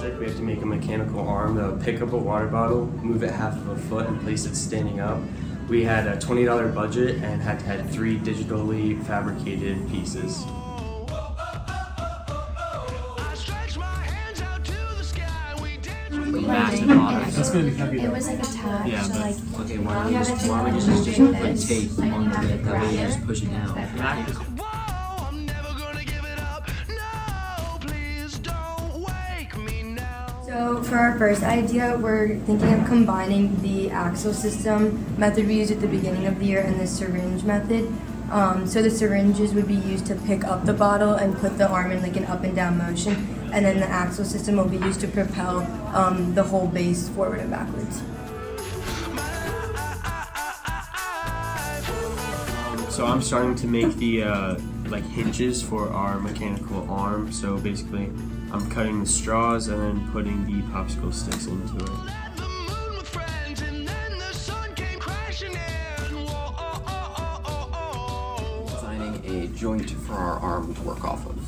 project, we have to make a mechanical arm that would pick up a water bottle, move it half of a foot, and place it standing up. We had a $20 budget and had to have 3 digitally fabricated pieces. That's gonna be heavy though. It was like attached. Yeah, but like, okay, why don't we just put tape onto it, that way you just push it down. So for our first idea, we're thinking of combining the axle system method we used at the beginning of the year and the syringe method. So the syringes would be used to pick up the bottle and put the arm in like an up and down motion, and then the axle system will be used to propel the whole base forward and backwards. So I'm starting to make the like hinges for our mechanical arm. So basically, I'm cutting the straws and then putting the popsicle sticks into it. Designing a joint for our arm to work off of.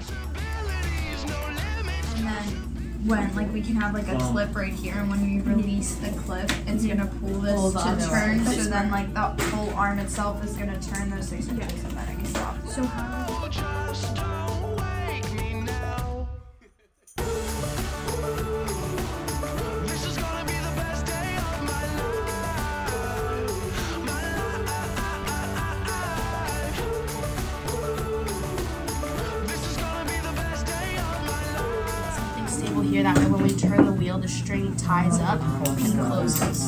and then when like we can have like a clip right here, and when we release the clip, it's gonna pull this to turn. So then like the whole arm itself is gonna turn those 6 inches, so that it can stop. So how? Stable here, that way when we turn the wheel, the string ties up and closes.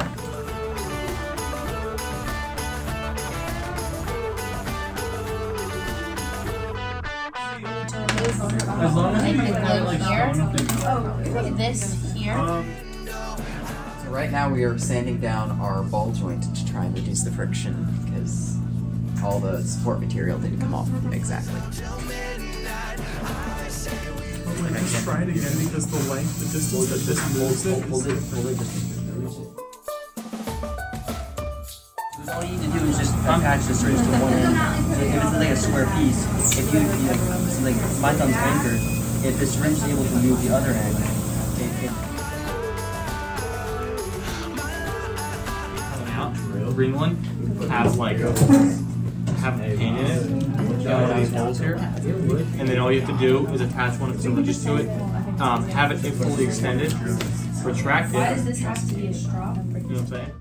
As long as Like here, this here. So right now we are sanding down our ball joint to try and reduce the friction because all the support material didn't come off exactly. Just try it again because the length, the distance that this moves it. All you need to do is just attach the syringe to one end. If it's like a square piece, if you like my thumb's anchored, if the syringe is able to move the other end, The green one has like have a pin in it. Got these holes here, and then all you have to do is attach one of the syringes to it. Have it fully extended, retract it. Why does this have to be a straw? You know what I'm saying?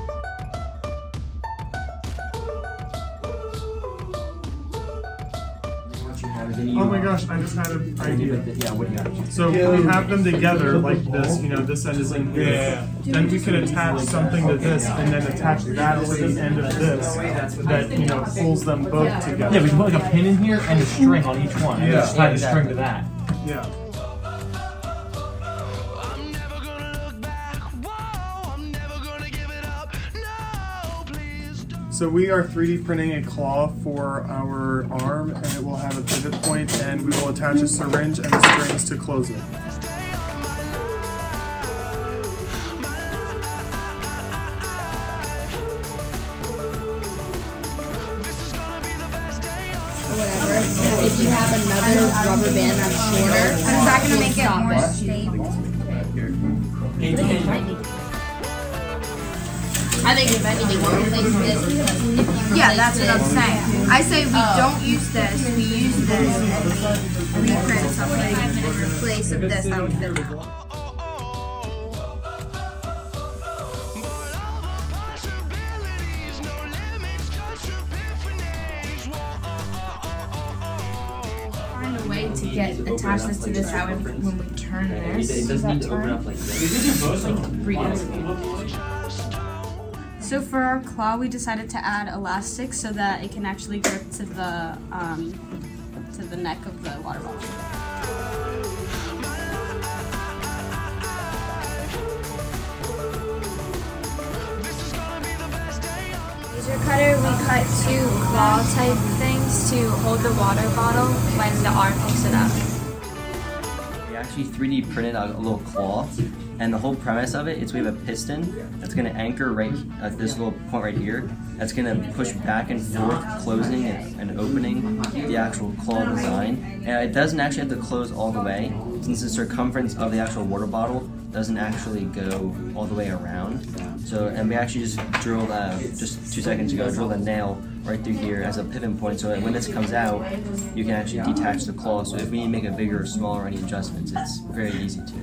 Oh my gosh, I just had an idea. Yeah, what do you got? So we have them together like this, you know, this end is in here. Yeah. Then we could attach something to this and then attach that to the end of this that, you know, pulls them both together. Yeah, we can put like a pin in here and a string on each one. And just tie the string to that. Yeah. So we are 3D printing a claw for our arm, and it will have a pivot point, and we will attach a syringe and the strings to close it. Whatever. If you have another rubber band that's shorter, is that gonna make it more stable? I think if anything, we'll replace this. Yeah, that's what I'm saying. I say we don't use this, we use this, and we reprint something in place of this that would fit that. Find a way to attach this to this out when we turn this. it doesn't need to open up like this. So for our claw, we decided to add elastic so that it can actually grip to the neck of the water bottle. Laser cutter, we cut 2 claw type things to hold the water bottle when the arm picks it up. We actually 3D printed a little claw And the whole premise of it is we have a piston that's going to anchor right at this little point right here. That's going to push back and forth, closing and opening the actual claw design. And it doesn't actually have to close all the way, since the circumference of the actual water bottle doesn't actually go all the way around. So, and we actually just drilled, just 2 seconds ago, drilled a nail right through here as a pivot point, so that when this comes out, you can actually detach the claw. So if we need to make it bigger or smaller or any adjustments, it's very easy to.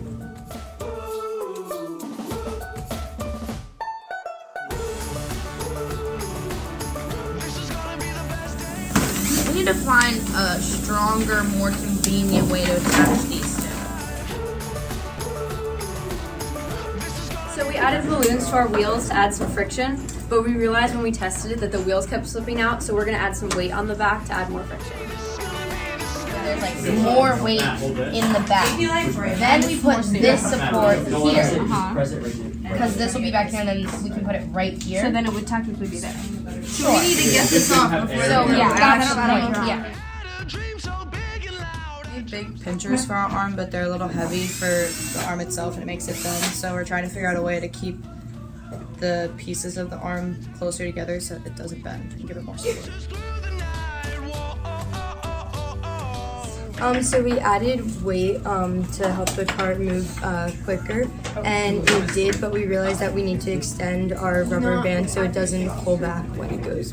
We need to find a stronger, more convenient way to attach these two. So we added balloons to our wheels to add some friction, but we realized when we tested it that the wheels kept slipping out, so we're going to add some weight on the back to add more friction. There's like more weight in the back. Then we put this support here. Because this will be back here and then we can put it right here. So then it would technically be there. So we need to get this off before So yeah, that's that's the point. Yeah. We have big pinchers for our arm, but they're a little heavy for the arm itself and it makes it thin. So we're trying to figure out a way to keep the pieces of the arm closer together so it doesn't bend and give it more support. So we added weight to help the cart move quicker, and it did, but we realized that we need to extend our rubber band so it doesn't pull back when it goes.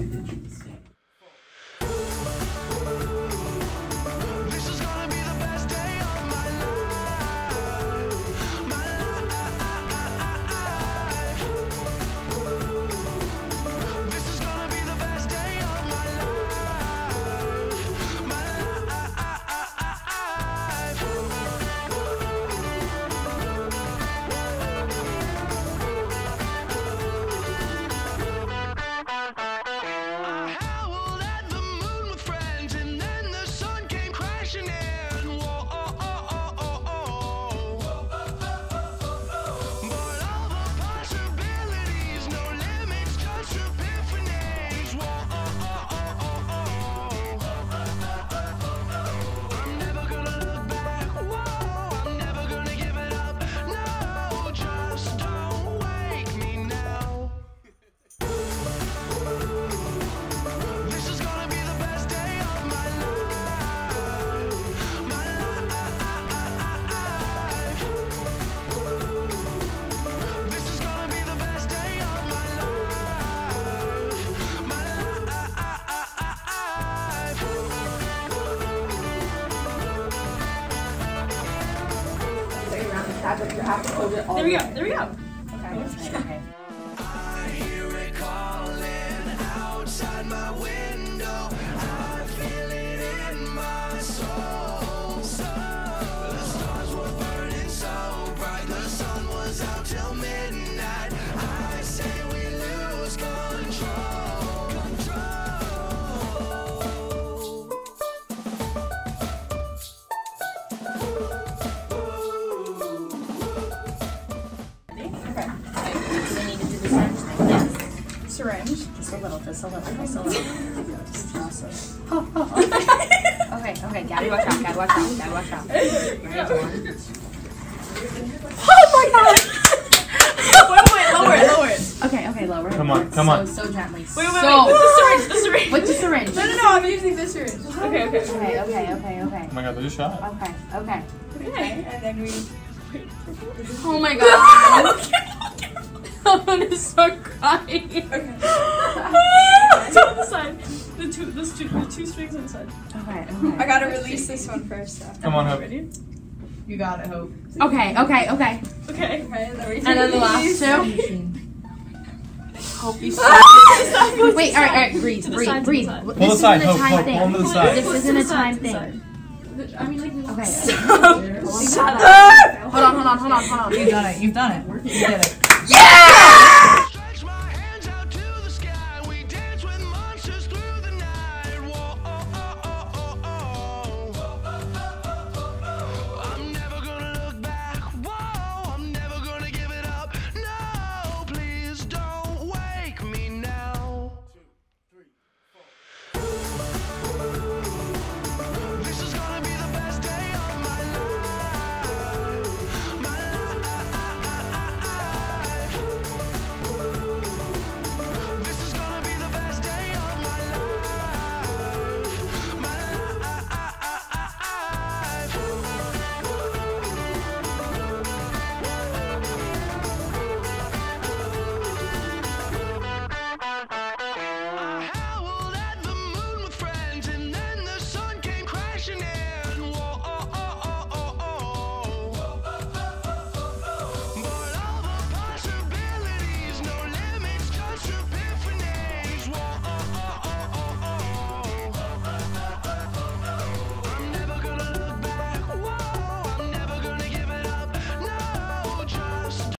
There we go. There we go. Okay. I hear it calling outside my window. I feel it in my soul. The stars were burning so bright. The sun was out till midnight. I say we lose control. Syringe. Just a little, just a little, just a little. Okay, Gabby, watch out, Gabby, watch out, Gabby, watch out. Oh my god! Wait, lower it. Okay, lower. Come on, come on. So gently. Wait. The syringe. What's the syringe? No, I'm using the syringe. Okay. Okay. Oh my god, there's a shot. Okay. And then we. Oh my god. I'm gonna start crying. Okay. Two on the side. The two strings on the side. Okay. I gotta release this one first. Come on, Hope. Ready? You got it, Hope. Okay. Okay. And then the last two. Hope you Wait, alright, breathe. Pull the side, Hope, pull him to the side. This isn't a time thing. I mean, like, Okay. Hold on. You've done it. You did it. Yeah!